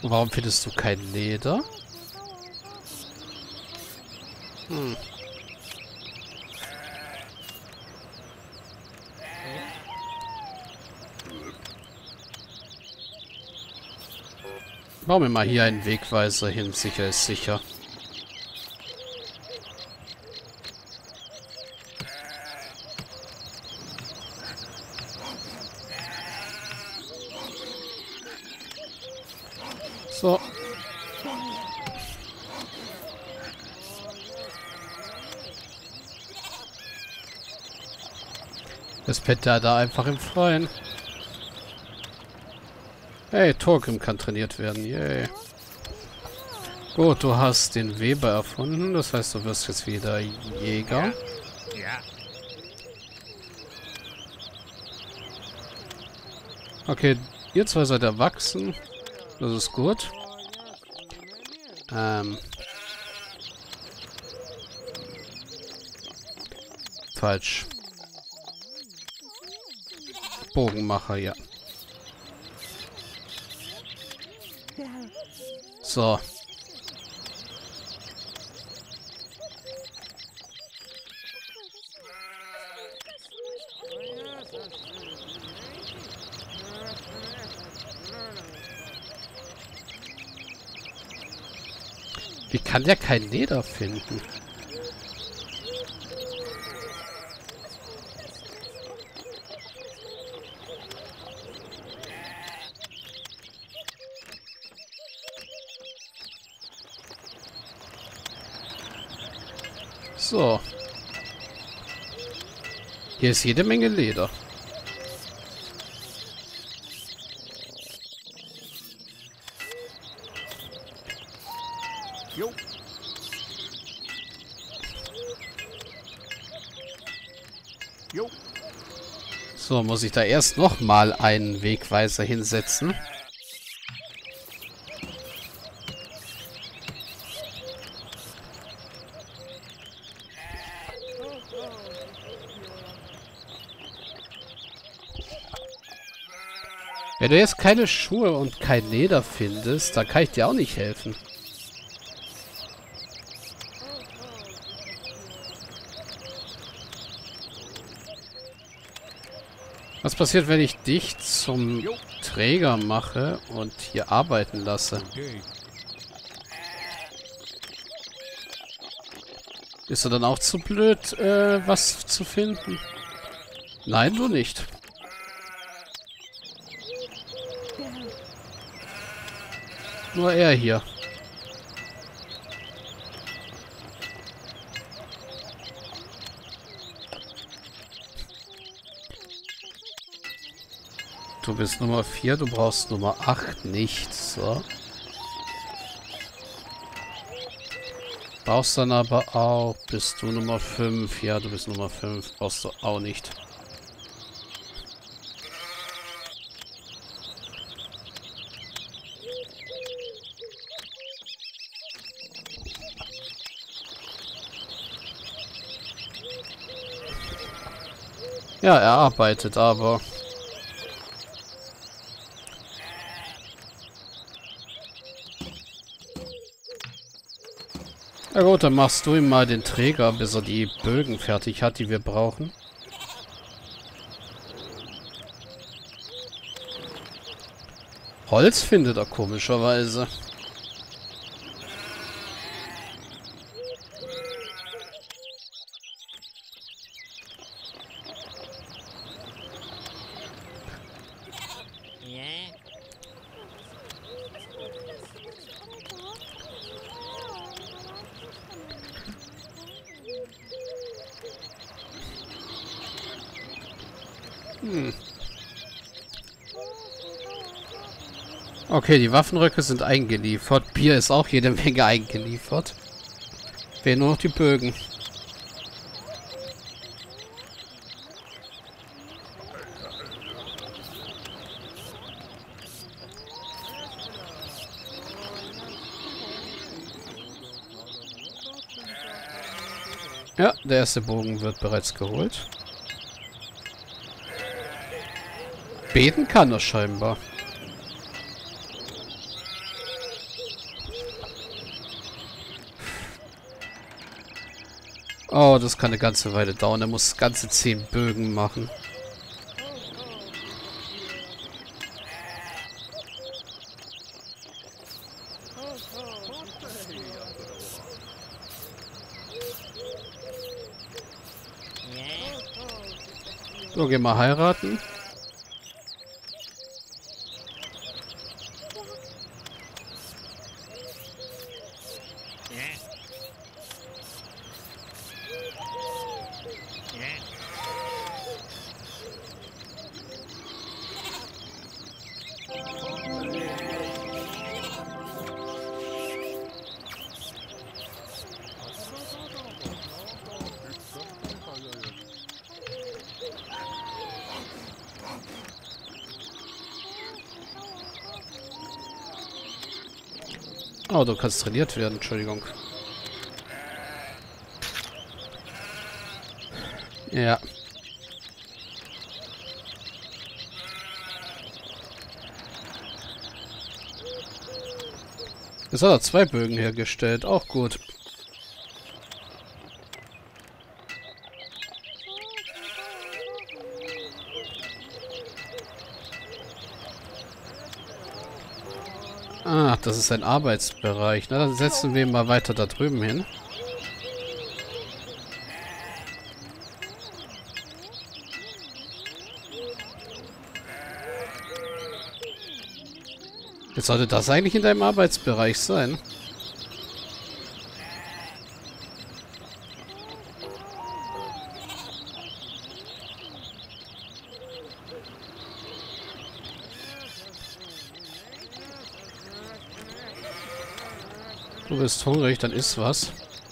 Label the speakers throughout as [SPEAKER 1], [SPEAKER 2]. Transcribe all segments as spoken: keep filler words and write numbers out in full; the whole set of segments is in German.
[SPEAKER 1] Warum findest du kein Leder? Hm. Bauen wir mal hier einen Wegweiser hin. Sicher ist sicher. So. Das pennt er da einfach im Freien. Hey, Torgrim kann trainiert werden. Yay. Gut, du hast den Weber erfunden. Das heißt, du wirst jetzt wieder Jäger.
[SPEAKER 2] Ja.
[SPEAKER 1] Okay, ihr zwei seid erwachsen. Das ist gut. Ähm. Falsch. Bogenmacher, ja. So. Wie kann der kein Leder finden? So. Hier ist jede Menge Leder.
[SPEAKER 2] Jo. Jo.
[SPEAKER 1] So, muss ich da erst noch mal einen Wegweiser hinsetzen. Wenn du jetzt keine Schuhe und kein Leder findest, dann kann ich dir auch nicht helfen. Was passiert, wenn ich dich zum Träger mache und hier arbeiten lasse?
[SPEAKER 2] Okay.
[SPEAKER 1] Bist du dann auch zu blöd, äh, was zu finden? Nein, du nicht. Nur er hier. Du bist Nummer vier, du brauchst Nummer acht nicht. So. Brauchst dann aber auch, bist du Nummer fünf. Ja, du bist Nummer fünf, brauchst du auch nicht. Ja, er arbeitet aber. Na gut, dann machst du ihm mal den Träger, bis er die Bögen fertig hat, die wir brauchen. Holz findet er komischerweise.
[SPEAKER 2] Ja.
[SPEAKER 1] Hm. Okay, die Waffenröcke sind eingeliefert. Bier ist auch jede Menge eingeliefert. Fehlen nur noch die Bögen. Ja, der erste Bogen wird bereits geholt. Beten kann er scheinbar. Oh, das kann eine ganze Weile dauern. Er muss ganze zehn Bögen machen. So, geh mal heiraten. Oh, du kannst trainiert werden, Entschuldigung. Ja. Jetzt hat er zwei Bögen hergestellt, auch gut. Ah, das ist ein Arbeitsbereich. Na, dann setzen wir ihn mal weiter da drüben hin. Jetzt sollte das eigentlich in deinem Arbeitsbereich sein. Du bist hungrig, dann isst was.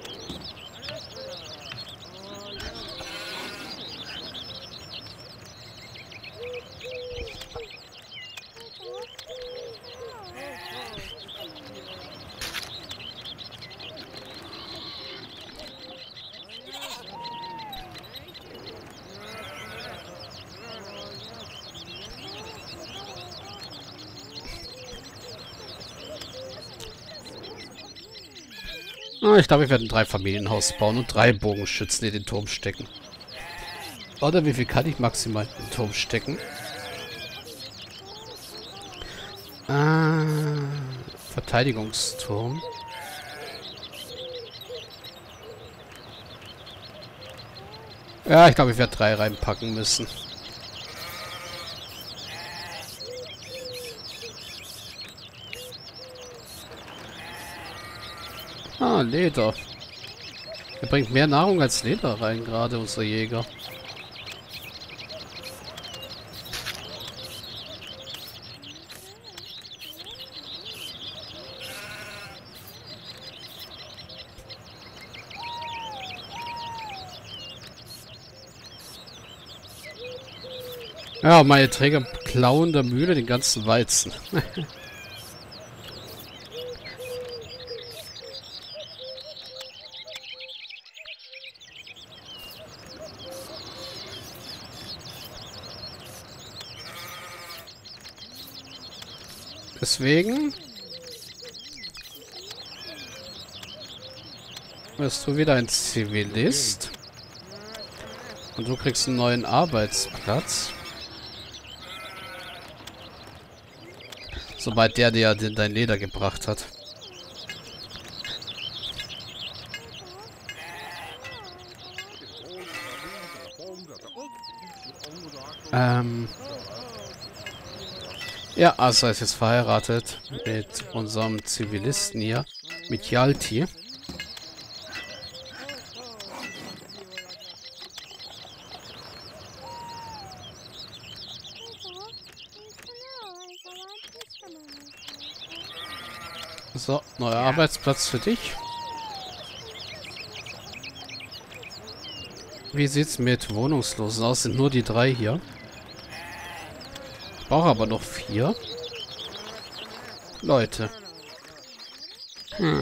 [SPEAKER 1] Ah, ich glaube, wir werden drei Familienhaus bauen und drei Bogenschützen in den Turm stecken. Oder wie viel kann ich maximal in den Turm stecken? Ah, Verteidigungsturm. Ja, ich glaube, ich werde drei reinpacken müssen. Ah, Leder. Er bringt mehr Nahrung als Leder rein, gerade unser Jäger. Ja, meine Träger klauen der Mühle den ganzen Weizen. Deswegen wirst du wieder ein Zivilist. Und du kriegst einen neuen Arbeitsplatz. Sobald der dir dein Leder gebracht hat. Ähm... Ja, Asa ist jetzt verheiratet mit unserem Zivilisten hier, mit Yalti. So, neuer Arbeitsplatz für dich. Wie sieht's mit Wohnungslosen aus? Sind nur die drei hier. Ich brauche aber noch vier Leute. Hm.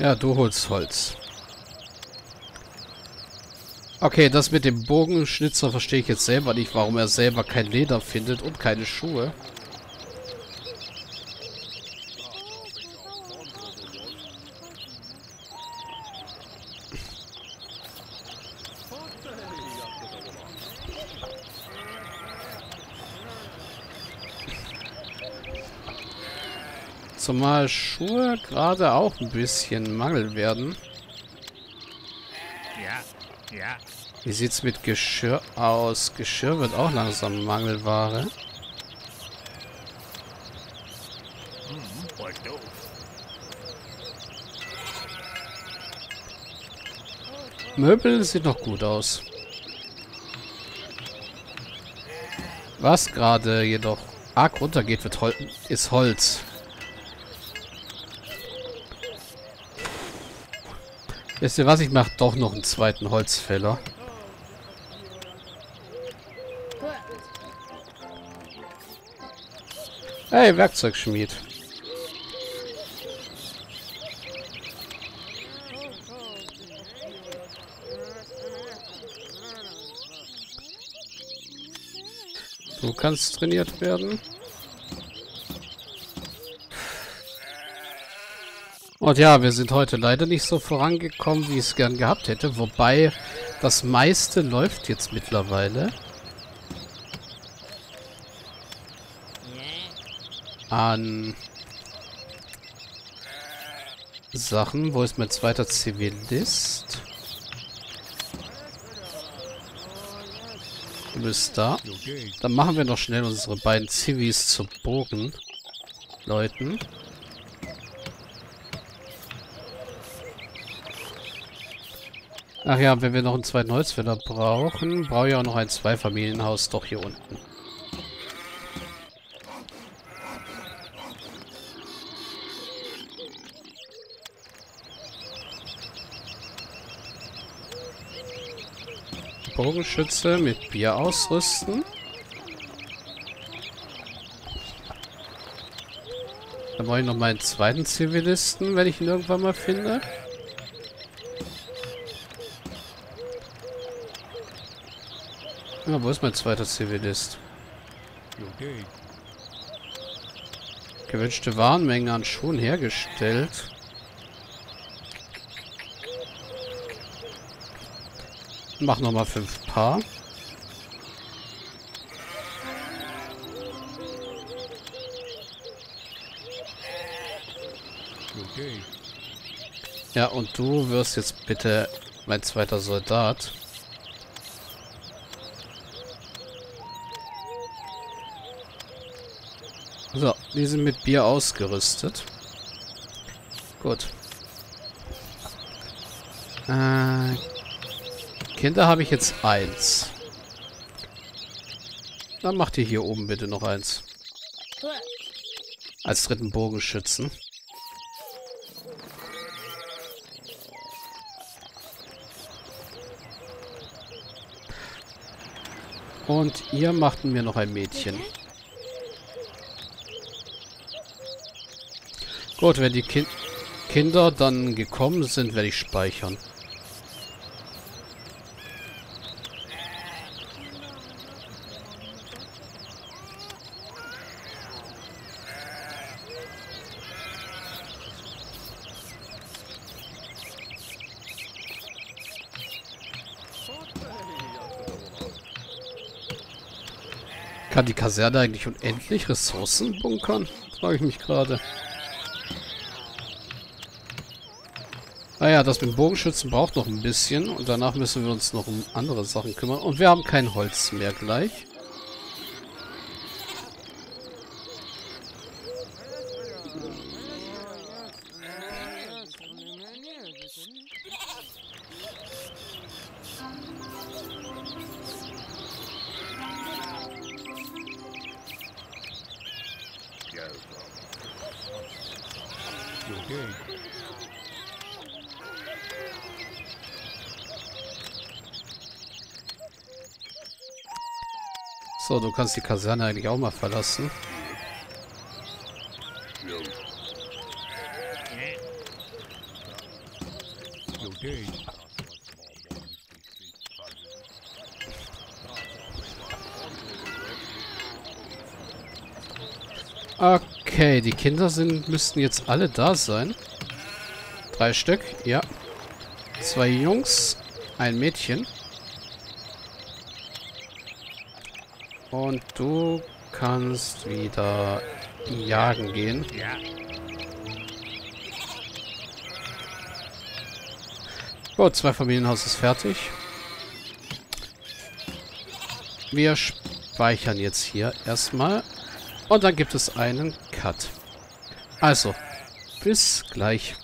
[SPEAKER 1] Ja, du holst Holz. Okay, das mit dem Bogenschnitzer verstehe ich jetzt selber nicht, warum er selber kein Leder findet und keine Schuhe. Zumal Schuhe gerade auch ein bisschen Mangel werden.
[SPEAKER 2] Ja, ja.
[SPEAKER 1] Wie sieht's mit Geschirr aus? Geschirr wird auch langsam Mangelware.
[SPEAKER 2] Und du.
[SPEAKER 1] Möbel sieht noch gut aus. Was gerade jedoch arg runtergeht, wird Hol ist Holz. Wisst ihr was? Ich mache doch noch einen zweiten Holzfäller. Hey, Werkzeugschmied. Du kannst trainiert werden. Und ja, wir sind heute leider nicht so vorangekommen, wie ich es gern gehabt hätte. Wobei, das meiste läuft jetzt mittlerweile. An Sachen. Wo ist mein zweiter Zivilist? Du bist da. Dann machen wir noch schnell unsere beiden Zivis zu Bogenleuten. Ach ja, wenn wir noch einen zweiten Holzfäller brauchen, brauche ich auch noch ein Zweifamilienhaus doch hier unten. Bogenschütze mit Bier ausrüsten. Dann brauche ich noch meinen zweiten Zivilisten, wenn ich ihn irgendwann mal finde. Ja, wo ist mein zweiter Zivilist? Gewünschte Warenmenge an Schuhen hergestellt. Mach nochmal fünf Paar. Ja, und du wirst jetzt bitte mein zweiter Soldat. So, die sind mit Bier ausgerüstet. Gut. Äh, Kinder habe ich jetzt eins. Dann macht ihr hier oben bitte noch eins. Als dritten Bogenschützen. Und ihr macht mir noch ein Mädchen. Gut, wenn die Ki Kinder dann gekommen sind, werde ich speichern. Kann die Kaserne eigentlich unendlich Ressourcen bunkern? Frage ich mich gerade. Naja, das mit dem Bogenschützen braucht noch ein bisschen. Und danach müssen wir uns noch um andere Sachen kümmern. Und wir haben kein Holz mehr gleich. So, du kannst die Kaserne eigentlich auch mal verlassen. Okay, die Kinder sind, müssten jetzt alle da sein. Drei Stück, ja. Zwei Jungs, ein Mädchen. Und du kannst wieder jagen gehen.
[SPEAKER 2] Ja.
[SPEAKER 1] Gut, zwei Familienhaus ist fertig. Wir speichern jetzt hier erstmal. Und dann gibt es einen Cut. Also, bis gleich.